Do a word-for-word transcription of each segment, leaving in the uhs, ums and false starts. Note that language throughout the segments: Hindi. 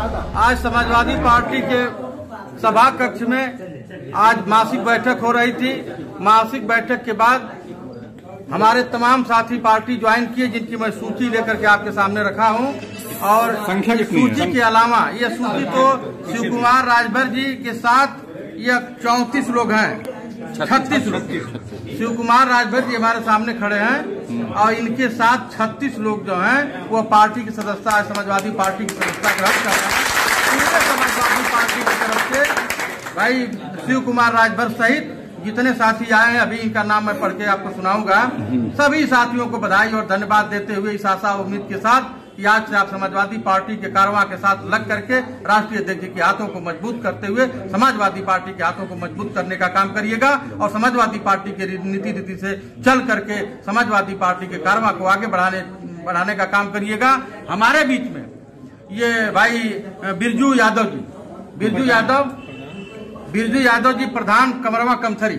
आज समाजवादी पार्टी के सभा कक्ष में आज मासिक बैठक हो रही थी। मासिक बैठक के बाद हमारे तमाम साथी पार्टी ज्वाइन किए, जिनकी मैं सूची लेकर के आपके सामने रखा हूं। और संख्या सूची के अलावा यह सूची तो शिव कुमार राजभर जी के साथ यह चौंतीस लोग हैं, छत्तीस लोग। शिव कुमार राजभर जी हमारे सामने खड़े हैं और इनके साथ छत्तीस लोग जो हैं वो पार्टी की सदस्यता, समाजवादी पार्टी की सदस्यता ग्रहण कर रहे हैं। पूरे समाजवादी पार्टी की तरफ से भाई शिव कुमार राजभर सहित जितने साथी आए हैं, अभी इनका नाम मैं पढ़ के आपको सुनाऊंगा। सभी साथियों को बधाई और धन्यवाद देते हुए इस आशा उम्मीद के साथ कि आज से आप समाजवादी पार्टी के कारवां के साथ लग करके राष्ट्रीय अध्यक्ष के हाथों को मजबूत करते हुए समाजवादी पार्टी के हाथों को मजबूत करने का काम करिएगा और समाजवादी पार्टी के नीति रीति से चल करके समाजवादी पार्टी के कारवां को आगे बढ़ाने बढ़ाने का काम करिएगा। हमारे बीच में ये भाई बिरजू यादव जी बिरजू यादव बिरजू यादव जी प्रधान कमरवा कमथरी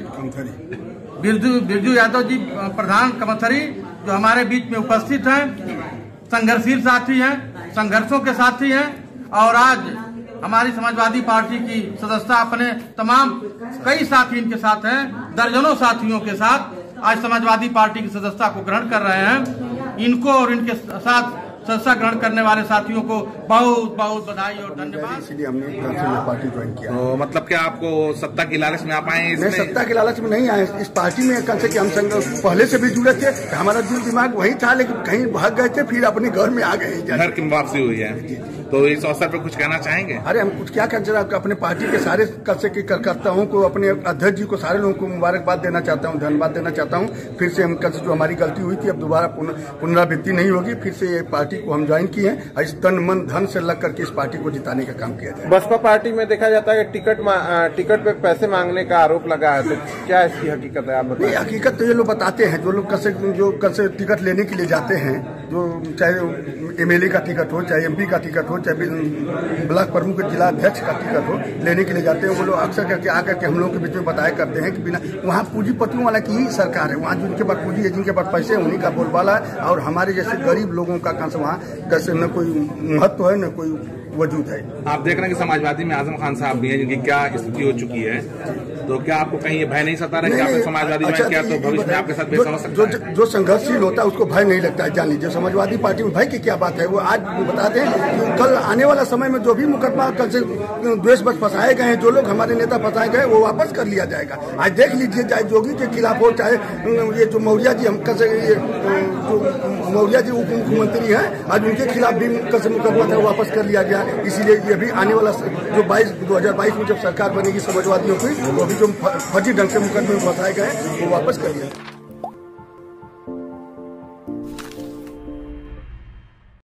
बिरजू बिरजू यादव जी प्रधान कमथरी जो हमारे बीच में उपस्थित हैं, संघर्षशील साथी हैं, संघर्षों के साथी हैं और आज हमारी समाजवादी पार्टी की सदस्यता अपने तमाम कई साथी इनके साथ हैं, दर्जनों साथियों के साथ आज समाजवादी पार्टी की सदस्यता को ग्रहण कर रहे हैं। इनको और इनके साथ सदस्यता ग्रहण करने वाले साथियों को बहुत बहुत बधाई और धन्यवाद। इसलिए हमने पार्टी ज्वाइन किया। तो मतलब क्या आपको सत्ता की लालच में आप आए? नहीं, सत्ता के लालच में नहीं आए। इस पार्टी में कम से कम संघ पहले से भी जुड़े थे, हमारा दिल दिमाग वही था, लेकिन कहीं भाग गए थे, फिर अपने घर में आ गए। घर की वापसी हुई है, तो इस अवसर पर कुछ कहना चाहेंगे? अरे हम कुछ क्या कर अपने पार्टी के सारे कल से कार्यकर्ताओं को, अपने अध्यक्ष जी को, सारे लोगों को मुबारकबाद देना चाहता हूँ, धन्यवाद देना चाहता हूँ। फिर से हम कल से जो हमारी गलती हुई थी अब दोबारा पुनरावृत्ति नहीं होगी। फिर से ये पार्टी को हम ज्वाइन किए हैं, इस तन मन धन से लग करके इस पार्टी को जिताने का काम किया जाए। बसपा पार्टी में देखा जाता है कि टिकट टिकट पे पैसे मांगने का आरोप लगा है, तो क्या इसकी हकीकत है आप बताइए? हकीकत तो ये लोग बताते हैं, जो लोग कल से जो कल से टिकट लेने के लिए जाते हैं, जो चाहे एमएलए का टिकट हो, चाहे एमपी का टिकट हो, चाहे ब्लॉक प्रमुख जिला अध्यक्ष का टिकट हो, लेने के लिए जाते हैं, वो लोग अक्सर करके आकर के हम लोगों के बीच में बताया करते हैं कि बिना वहाँ पूंजीपतियों वाला की ही सरकार है, वहाँ जिनके पास पूंजी है, जिनके पास पैसे उन्हीं का बोलबाला है और हमारे जैसे गरीब लोगों का कहाँ से वहाँ कैसे न कोई महत्व है न कोई वजूद है। आप देख रहे हैं कि समाजवादी में आजम खान साहब भी हैं, जिनकी क्या स्थिति हो चुकी है, तो क्या आपको कहीं ये भय नहीं सता रहा है कि आपने समाजवादी में क्या तो भविष्य में आपके साथ पेश हो सकता है? जो संघर्षशील होता है उसको भय नहीं लगता है। जान लीजिए समाजवादी पार्टी में भय की क्या बात है। वो आज बताते हैं कल आने वाला समय में जो भी मुकदमा कल से द्वेष बस फंसाए गए हैं, जो लोग हमारे नेता फंसाए गए, वो वापस कर लिया जाएगा। आज देख लीजिए, चाहे जोगी के खिलाफ हो, चाहे ये जो मौर्या जी हम कल से ये जो मौर्या जी उप मुख्यमंत्री हैं, आज उनके खिलाफ भी कल से मुकदमा था वापस कर लिया गया। इसीलिए ये भी आने वाला जो बाईस दो हजार बाईस में जब सरकार बनेगी समाजवादियों की, वो भी जो फर्जी ढंग से मुकदमे में फंसाए गए वो वापस कर लिया।